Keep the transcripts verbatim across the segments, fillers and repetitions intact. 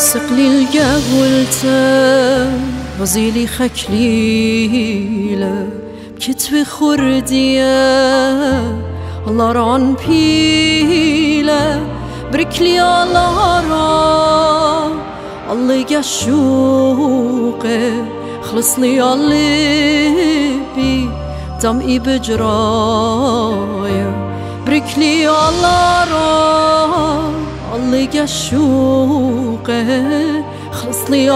سقلي القولته غزيلي خكليله بكتف خرديه الله ران بيله بركلي الله را الله يشوقه خلص لي قلبي دمعي بجرايه بركلي الله را الله يشوقه خلص لي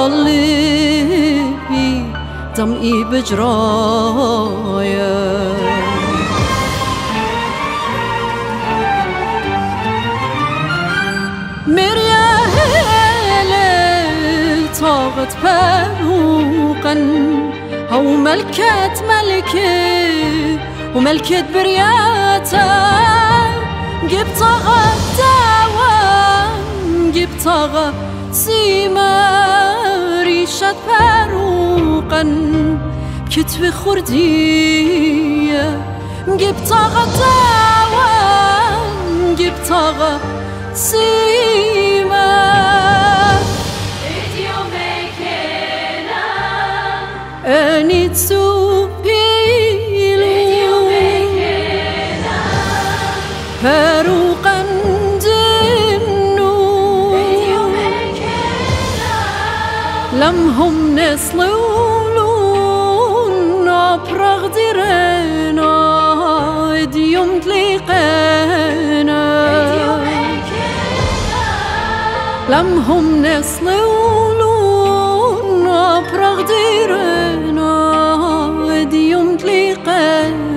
قلبي دمعي بجرايه طاغت فروقا هو ملكة ملكي وملكة برياته جبت غداوان جبت غ سيما ريشة فروقا بكتف خردية جبت غداوان جبت غ سيما أني تسوبيلو فاروقا دنو لم هم نسلولون أبرغ ديرنا ديوم تليقنا لم هم نسلولون أبرغ ديرنا ديوم تليقنا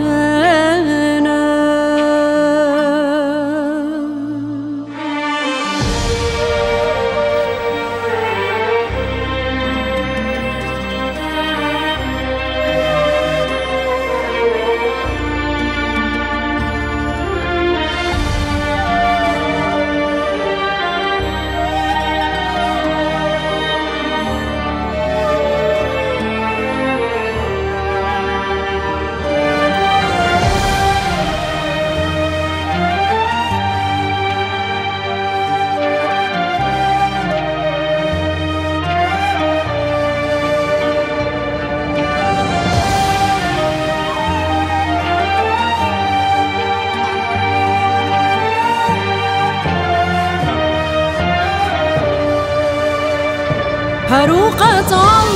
فاروقة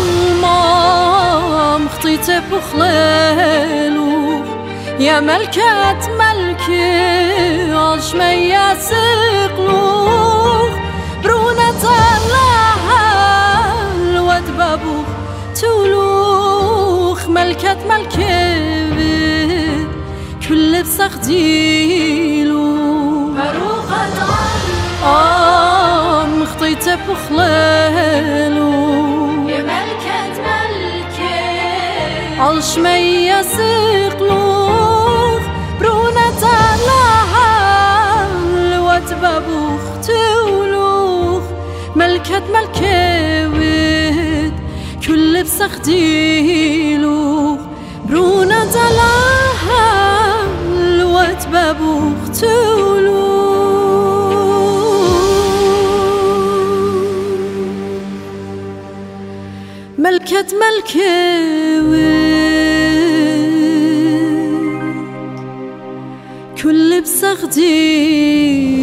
المام خطيت بخلالو يا ملكة ملكي عشمية سقلوخ برونة اللهل وادبابوخ تولوخ ملكة ملكي كل بسخديلو فاروقة المام خطيت بخلالو يا ملكة ملكي عالشمية سقلوخ برونة اللهل واتبابوخ تولوخ ملكة ملكي ود كل بسخديلوخ برونة اللهل واتبابوخ تولوخ ملكة ملكي ود كل بسخدي